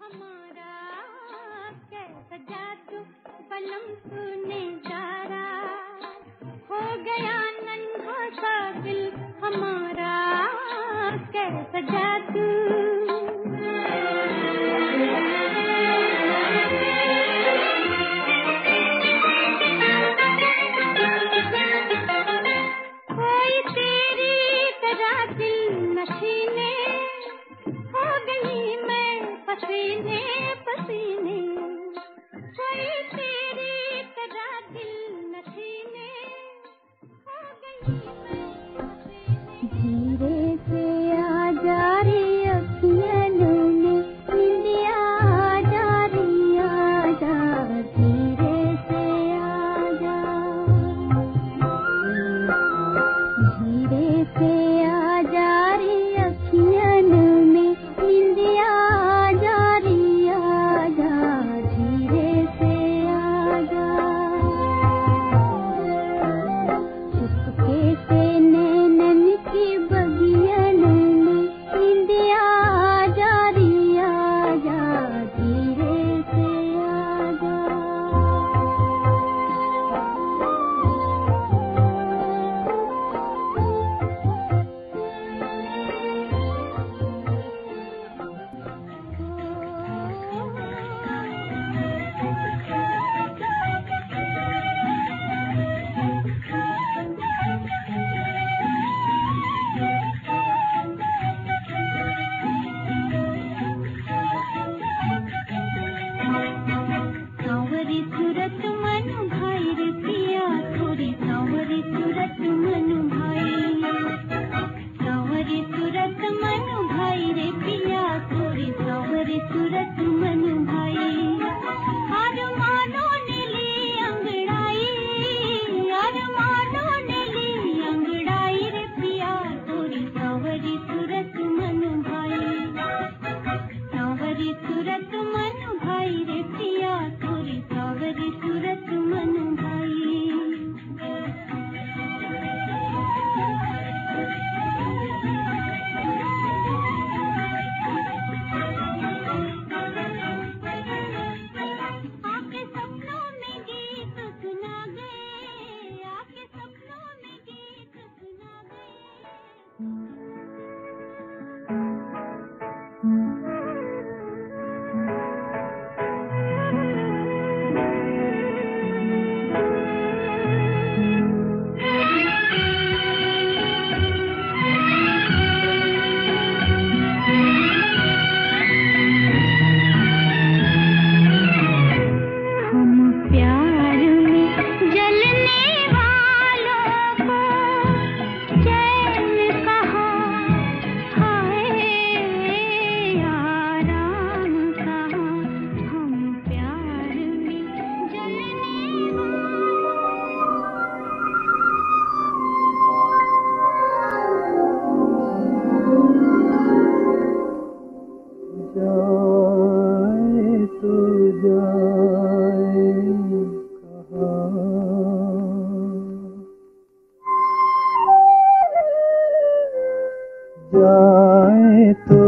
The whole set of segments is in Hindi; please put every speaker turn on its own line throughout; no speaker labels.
जाए तो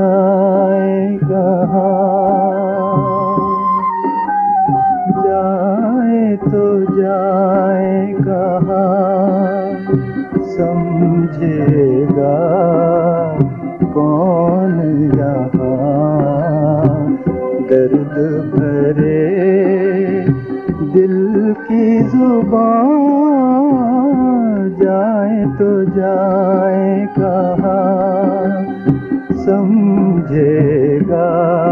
जाए कहाँ, जाए तो जाए कहाँ, समझेगा कौन यहाँ। दर्द भरे दिल की जुबान, जाए तो जाए कहाँ, समझेगा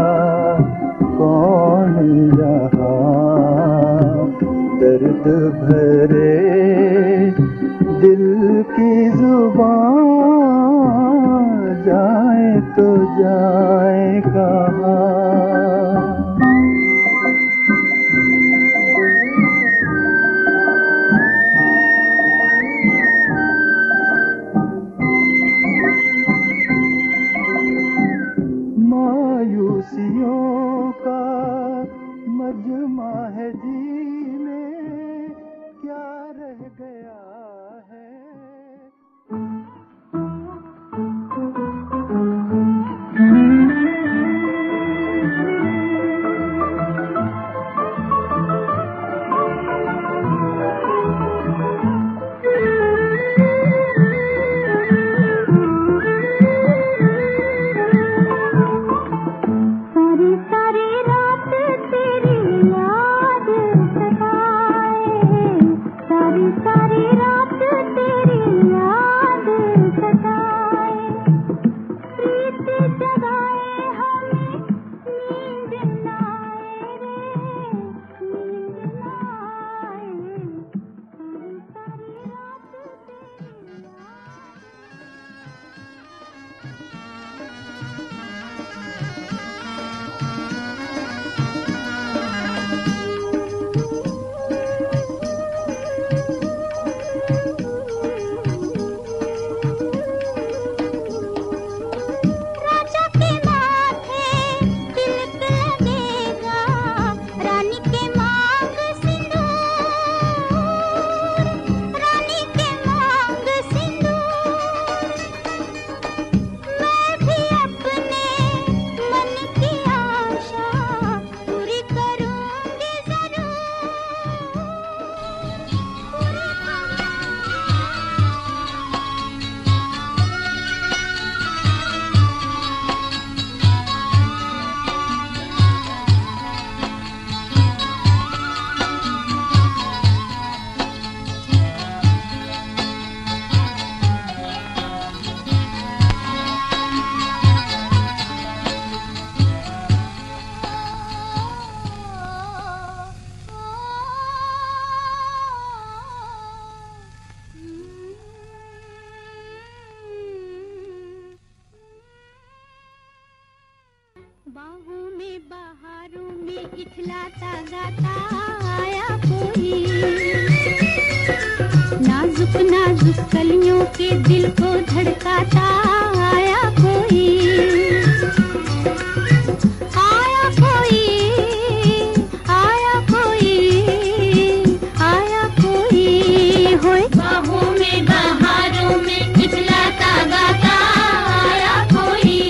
कौन यहाँ। दर्द भरे दिल की जुबान, जाए तो जाए कहाँ। मायूसियों का मजमा है जी में, क्या रह गया है।
इठलाता गाता आया कोई, नाजुक नाजुक कलियों के दिल को धड़काता आया कोई, आया कोई, आया कोई, आया कोई, होए बाहों में बहारों में इठलाता गाता आया कोई,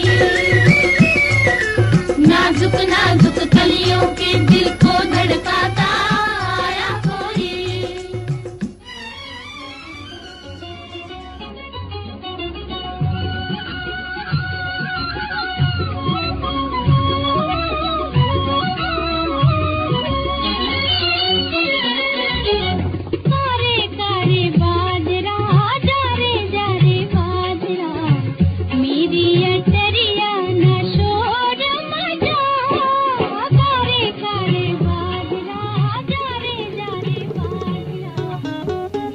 नाजुक नाजुक कलियों के दिल को धड़काता आया कोई। कारे कारे बाजरा जा रे बाजरा, मेरी अटरिया न शोर मचा, कारे कारे बाजरा जा रे बाजरा।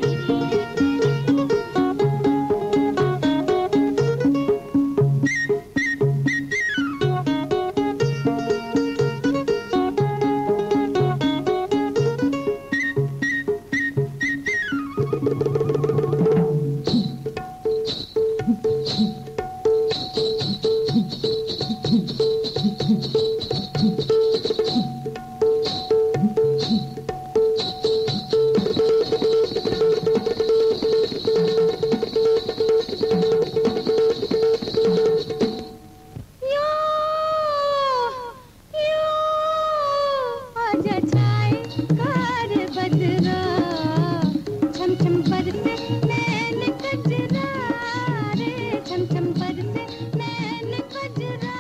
आजा छाए कार बदरा, छम छम बरसे नैन कजरा रे, छम छम बरसे नैन कजरा,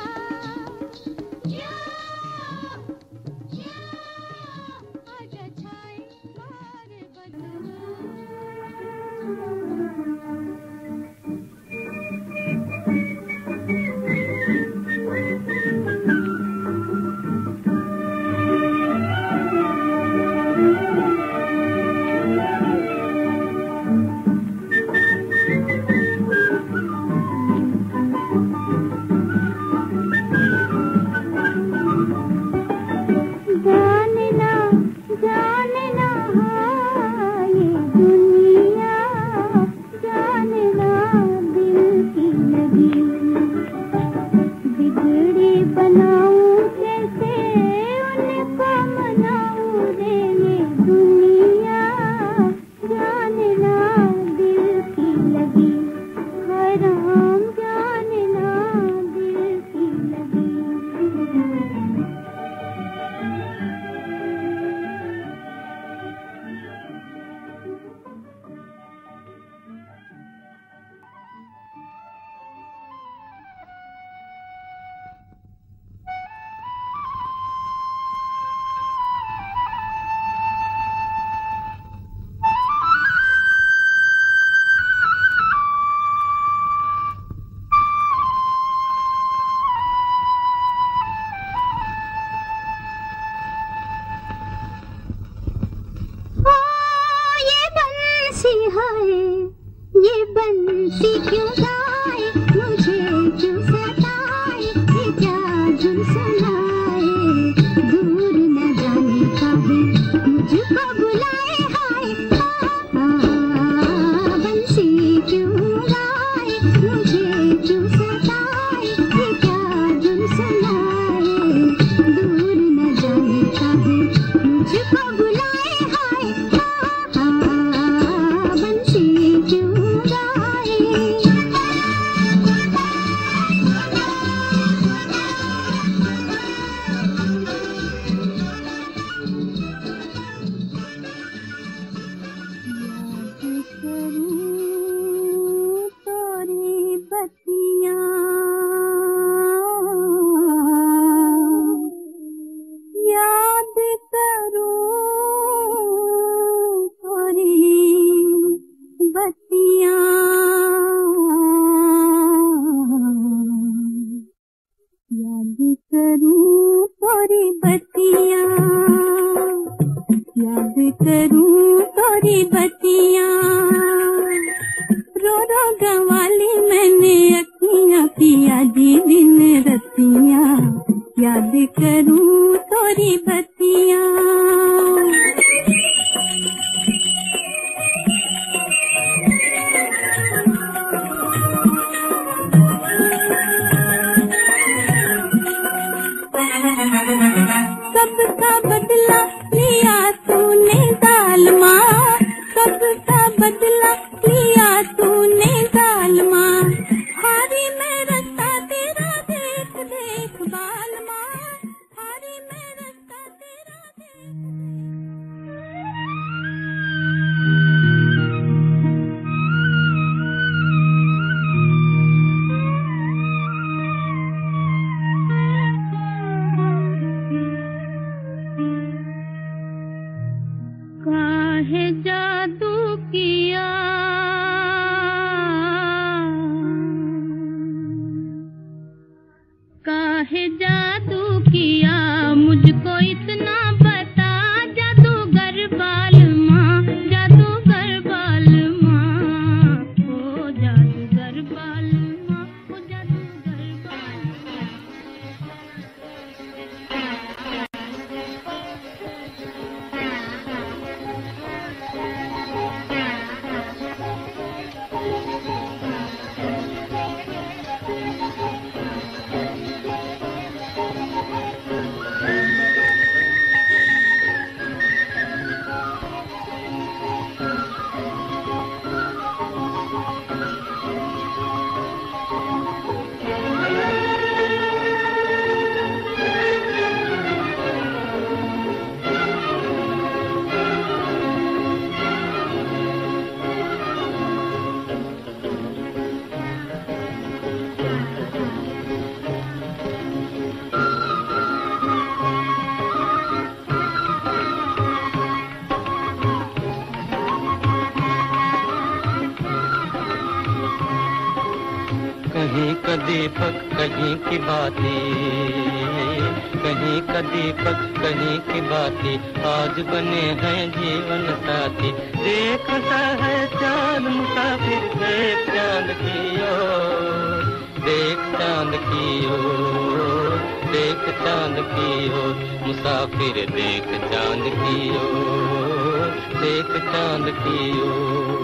या आजा छाए कार बदरा। जानना हाँ ये दुनिया, जानना दिल की लगी, बिगड़ी बनाऊं कैसे उनको मनाऊं रे ये दुनिया, जानना दिल की लगी, हराम जानना दिल की लगी। ये बंसी क्यों गाए, मुझे क्यों सताए, ये क्या जुम सुनाए, दूर न जाने कभी मुझको बुलाए, हाय बंसी क्यों गाए, मुझे क्यों सताए, ये क्या जुम सुनाए, दूर न जाने कभी मुझको बुलाए, हाय बंसी क्यों गाए। याद करूं तोरी बत्तियां, याद करूं तोरी बत्तियां, याद करूं तोरी बत्तियां, रो रो गवाली मैंने अखियां पिया जी दिन रतियां, याद करूं थोड़ी बत्तियां। सबका बदला लिया तूने जालिमा, सबका बदला लिया तूने जालिमा। हारी मैं रास्ता तेरा देख देख बालमा, हारी मैं रास्ता तेरा देख। काहे जादू किया, काहे जादू किया मुझको इतना बता, जादूगर बालमा, जादूगर बालमा, ओ जादूगर बालमा, ओ जादूगर बालमा।
कहीं का दीपक कहीं की बाती, कहीं का दीपक कहीं की बाती, आज बने हैं जीवन साथी। देखता है चांद मुसाफिर, देख चांद की ओर, देख चांद की ओर, देख चांद की ओर, मुसाफिर देख चांद की ओर, देख चांद की ओर।